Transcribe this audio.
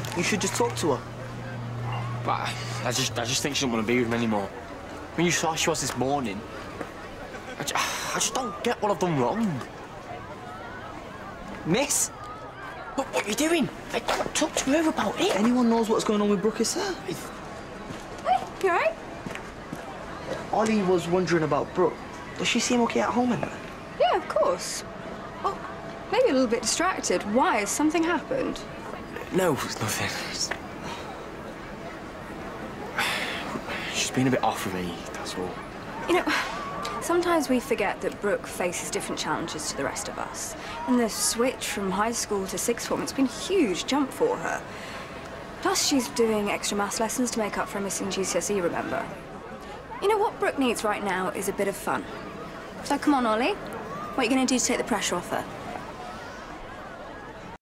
You should just talk to her. But I just think she don't want to be with me anymore. When you saw how she was this morning, I just don't get what I've done wrong. Miss? Look, what are you doing? I don't talk to her about it. Anyone knows what's going on with Brooke, is there? Hey, you all right? Ollie was wondering about Brooke. Does she seem okay at home anyway? Yeah, of course. Well, maybe a little bit distracted. Why? Has something happened? No, it's nothing. She's been a bit off with me, that's all. You know, sometimes we forget that Brooke faces different challenges to the rest of us. And the switch from high school to sixth form, it's been a huge jump for her. Plus, she's doing extra maths lessons to make up for a missing GCSE, remember? You know, what Brooke needs right now is a bit of fun. So come on, Ollie. What are you going to do to take the pressure off her?